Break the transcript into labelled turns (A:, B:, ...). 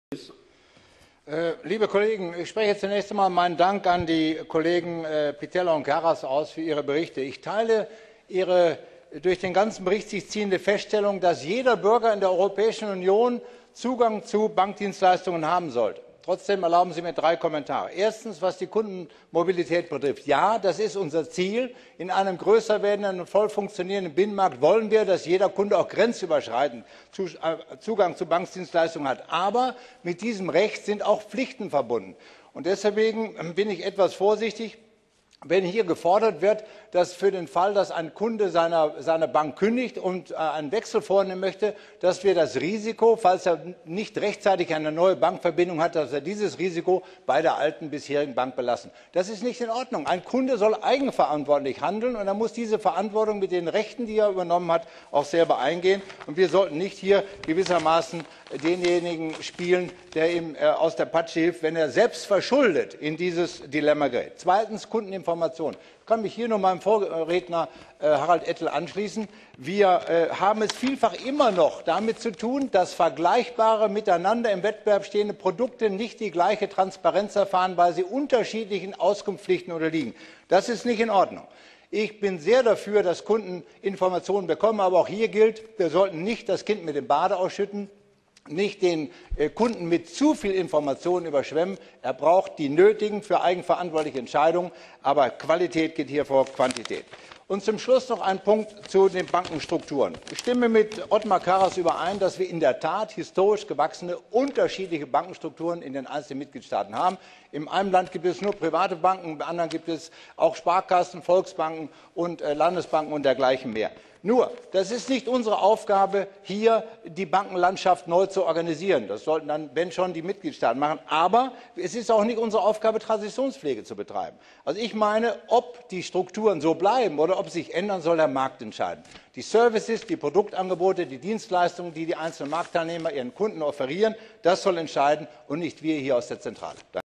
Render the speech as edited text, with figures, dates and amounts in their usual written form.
A: Liebe Kollegen, ich spreche zunächst einmal meinen Dank an die Kollegen Pittella und Karas aus für ihre Berichte. Ich teile Ihre durch den ganzen Bericht sich ziehende Feststellung, dass jeder Bürger in der Europäischen Union Zugang zu Bankdienstleistungen haben sollte. Trotzdem erlauben Sie mir 3 Kommentare. Erstens, was die Kundenmobilität betrifft. Ja, das ist unser Ziel. In einem größer werdenden und voll funktionierenden Binnenmarkt wollen wir, dass jeder Kunde auch grenzüberschreitend Zugang zu Bankdienstleistungen hat. Aber mit diesem Recht sind auch Pflichten verbunden. Und deswegen bin ich etwas vorsichtig, wenn hier gefordert wird, dass für den Fall, dass ein Kunde seine Bank kündigt und einen Wechsel vornehmen möchte, dass wir das Risiko, falls er nicht rechtzeitig eine neue Bankverbindung hat, dass wir dieses Risiko bei der alten bisherigen Bank belassen. Das ist nicht in Ordnung. Ein Kunde soll eigenverantwortlich handeln und er muss diese Verantwortung mit den Rechten, die er übernommen hat, auch selber eingehen. Und wir sollten nicht hier gewissermaßen denjenigen spielen, der ihm aus der Patsche hilft, wenn er selbst verschuldet in dieses Dilemma gerät. Zweitens Kundeninformation. Ich kann mich hier nur meinem Vorredner Harald Ettel anschließen. Wir haben es vielfach immer noch damit zu tun, dass vergleichbare, miteinander im Wettbewerb stehende Produkte nicht die gleiche Transparenz erfahren, weil sie unterschiedlichen Auskunftspflichten unterliegen. Das ist nicht in Ordnung. Ich bin sehr dafür, dass Kunden Informationen bekommen, aber auch hier gilt, wir sollten nicht das Kind mit dem Bade ausschütten, nicht den Kunden mit zu viel Informationen überschwemmen. Er braucht die nötigen für eigenverantwortliche Entscheidungen, aber Qualität geht hier vor Quantität. Und zum Schluss noch ein Punkt zu den Bankenstrukturen. Ich stimme mit Othmar Karas überein, dass wir in der Tat historisch gewachsene unterschiedliche Bankenstrukturen in den einzelnen Mitgliedstaaten haben. In einem Land gibt es nur private Banken, im anderen gibt es auch Sparkassen, Volksbanken und Landesbanken und dergleichen mehr. Nur, das ist nicht unsere Aufgabe, hier die Bankenlandschaft neu zu organisieren. Das sollten dann, wenn schon, die Mitgliedstaaten machen. Aber es ist auch nicht unsere Aufgabe, Transitionspflege zu betreiben. Also ich meine, ob die Strukturen so bleiben oder ob sie sich ändern, soll der Markt entscheiden. Die Services, die Produktangebote, die Dienstleistungen, die die einzelnen Marktteilnehmer ihren Kunden offerieren, das soll entscheiden und nicht wir hier aus der Zentrale.